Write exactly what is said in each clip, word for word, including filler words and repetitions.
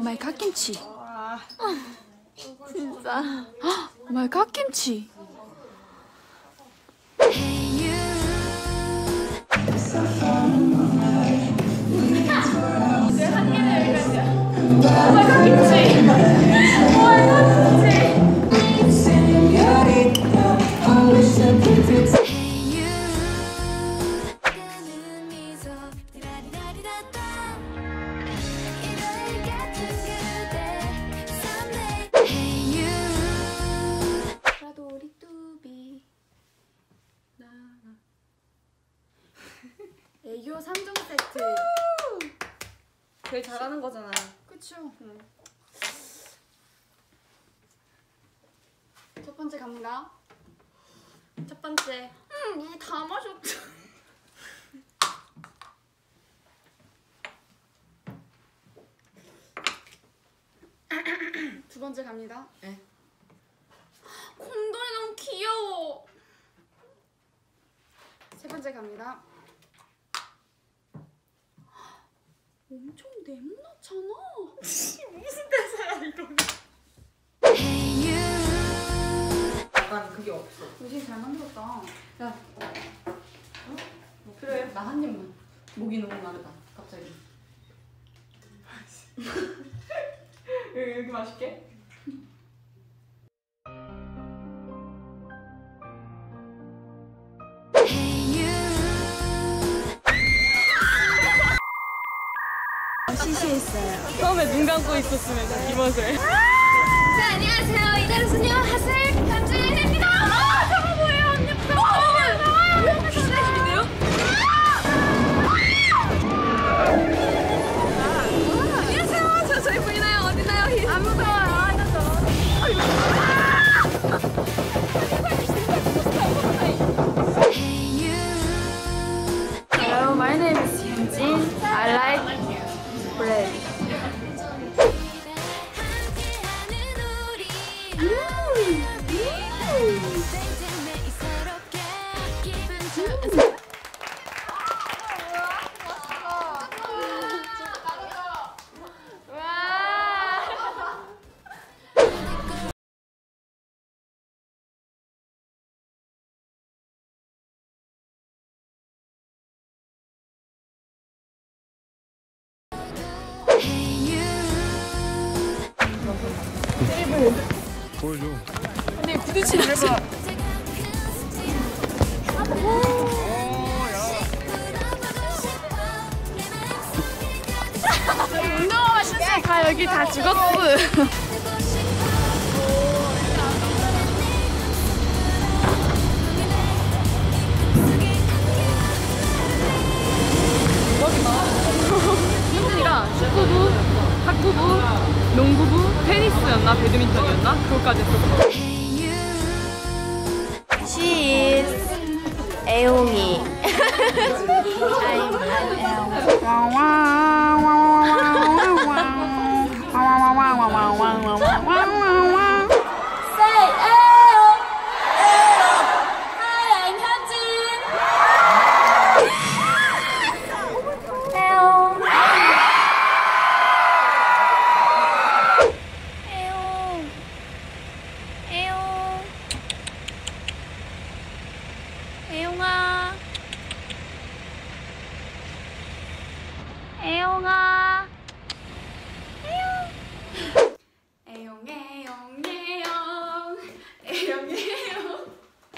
마이 갓김치. 아, 진짜. 오 마이 갓김치. 애교 삼 종 세트. 제일 잘하는 거잖아. 그쵸? 응. 첫 번째 갑니다. 첫 번째. 음, 물 다 마셨죠. 두 번째 갑니다. 네. 곰돌이 너무 귀여워. 세 번째 갑니다. 엄청 네모나잖아. 무슨 대사야 이거는. 약간 그게 없어. 음식 잘 만들었다. 야, 어? 뭐 그래? 나 한 입만. 목이 너무 마르다. 갑자기. 여기, 여기 맛있게? 시시했어요. 처음에 눈 감고 있었으면 이모들. 자, 안녕하세요. 이달의 소녀 하슬 남주인입니다. 아, 저거 뭐예요? 언니 부탁드려요. 왜 신나시네요? 안녕하세요. 저 저희 보이나요? 어디나요? 안 무서워요. 안 무서워. Hello, my name is Hyunjin. I like bread. 보여줘. 근데 부딪히는 거. 운동화 신세 다 여기 다 죽었어. 친구랑 축구부, 탁구부, 농구부, 테니스였나 배드민턴이었나 그것까지 했었어. She is 애용이. I'm 애용. Say 애용. Hi, I'm 현진. 애용. 애용. 애용. 애용아. 애용아. 애용 애용 애용 애용 애용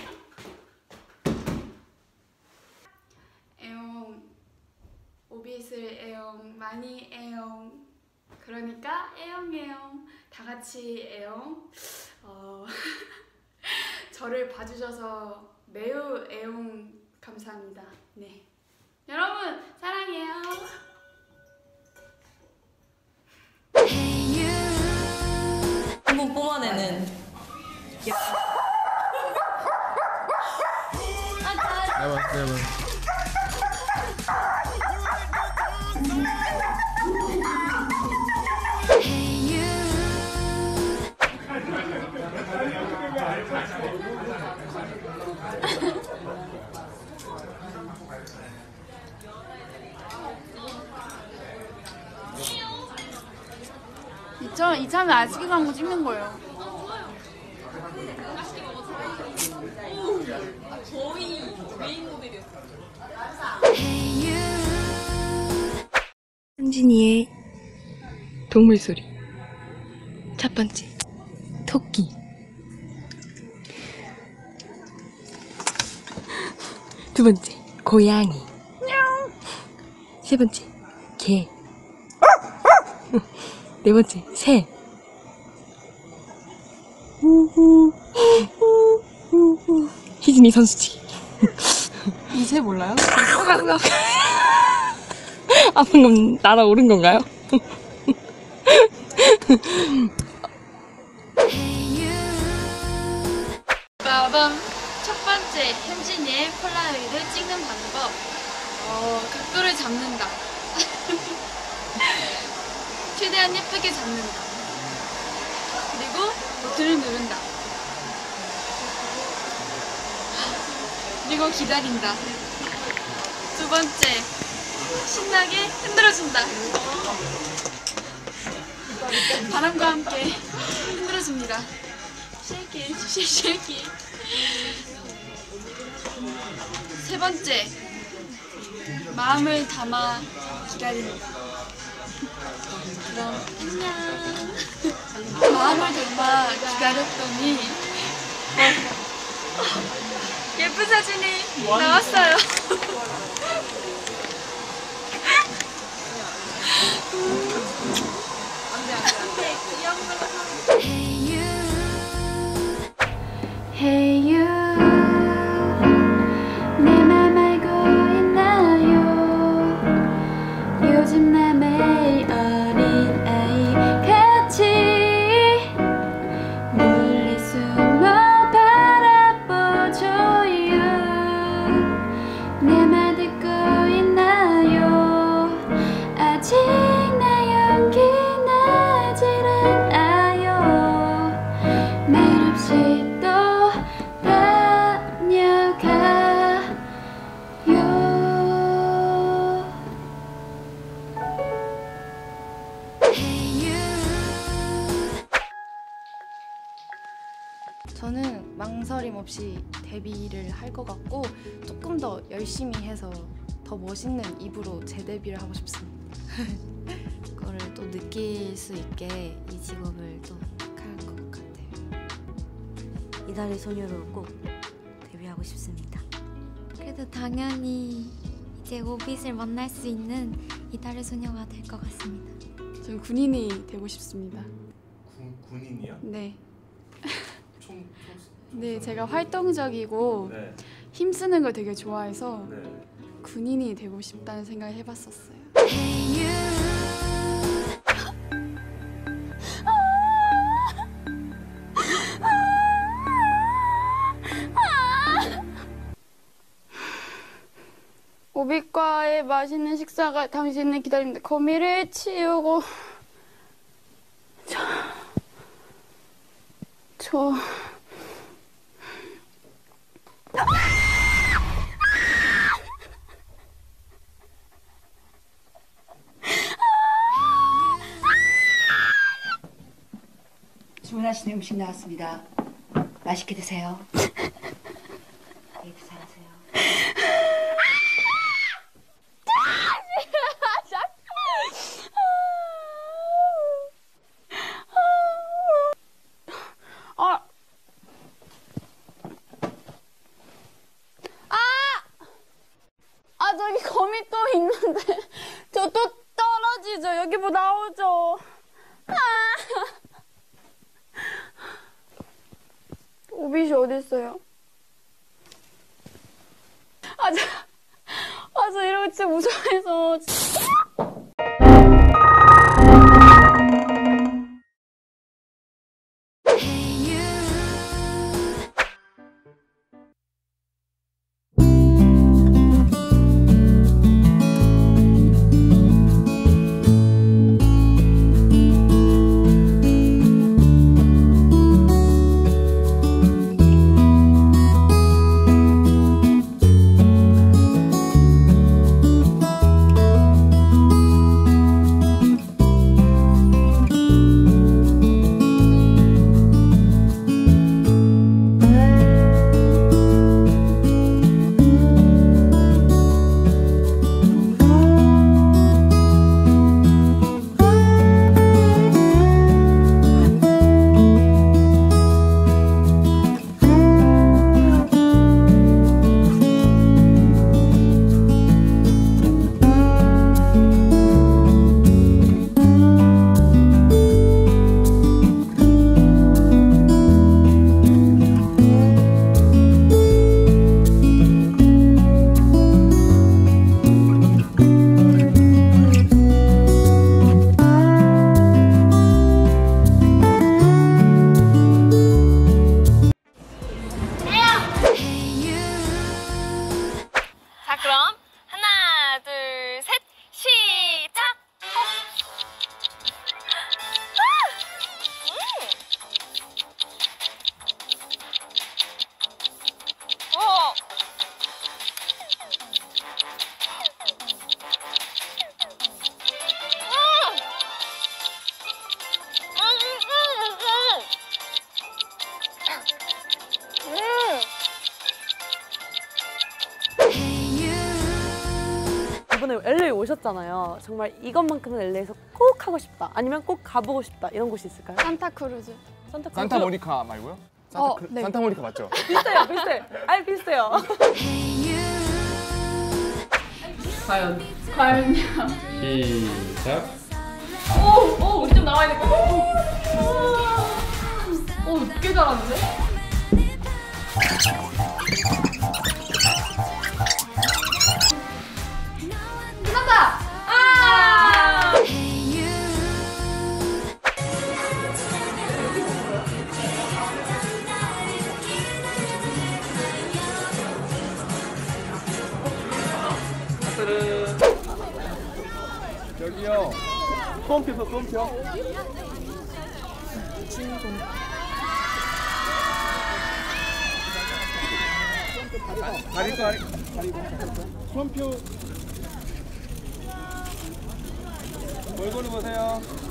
애용 오빛을 애용 많이 애용 그러니까 애용 애용 다 같이 애용 어, 저를 봐주셔서 매우 애용 감사합니다. 네 여러분 사랑해요. 한번 뿜어내는. 내봐, 내봐. 이참 이참에 아시기 광고 찍는 거예요. 거의 메인 모델이었어요. 현진이의 동물 소리. 첫 번째, 토끼. 두 번째, 고양이. 세 번째, 개. 네 번째, 새. 희진이 선수치기. 이 새 몰라요? 아, 방금 날아오른 건가요? 빠밤! 첫 번째, 현진이의 폴라로이드 찍는 방법. 어, 각도를 잡는다. 최대한 예쁘게 잡는다. 그리고 버튼을 누른다. 그리고 기다린다. 두 번째, 신나게 흔들어준다. 바람과 함께 흔들어줍니다. Shake it, shake it. 세 번째, 마음을 담아 기다립니다. 그럼 안녕. 마음을 담아 기다렸더니 예쁜 사진이 나왔어요. Hey you, 내 맘 알고 있나요? 요즘 나 매일 어린아이 같이 멀리 숨어 바라보줘요. 내 말 듣고 있나요? 아직 나 용기 나질 않아요. 말없이 저는 망설임 없이 데뷔를 할 것 같고 조금 더 열심히 해서 더 멋있는 입으로 재데뷔를 하고 싶습니다. 그거를 또 느낄 수 있게 이 직업을 또 할 것 같아요. 이달의 소녀로 꼭 데뷔하고 싶습니다. 그래도 당연히 이제 오빛을 만날 수 있는 이달의 소녀가 될 것 같습니다. 저는 군인이 되고 싶습니다. 군, 군인이요? 네. 총, 총, 네, 제가 활동적이고 네. 힘쓰는 걸 되게 좋아해서 네. 군인이 되고 싶다는 생각을 해봤었어요. 오빛과의 맛있는 식사가 당신을 기다립니다. 거미를 치우고 저... 저... 주문하신 음식 나왔습니다. 맛있게 드세요. 데이트 잘하세요. 아! 아! 아, 저기 거미 또 있는데. 저 또 떨어지죠? 여기 뭐 나오죠? 아! 오빛이 어딨어요? 아, 저, 아, 저 이러고 진짜 무서워해서. 오셨잖아요. 정말 이것만큼은 엘에이에서 꼭 하고 싶다. 아니면 꼭 가보고 싶다. 이런 곳이 있을까요? 산타크루즈. 산타크루즈. 산타모니카 말고요? 산타 어, 크루- 네. 산타모니카 맞죠? 비슷해요, 비슷해. 아니 비슷해요. 과연. 과연. 시작. 오! 오! 우리 좀 나와야 될 것 같아. 오! 꽤 잘하는데? 끝났다! 아! 여기요. 소원 펴서 소원 펴. 다리 다리 다리 소원 펴. 얼굴을 보세요.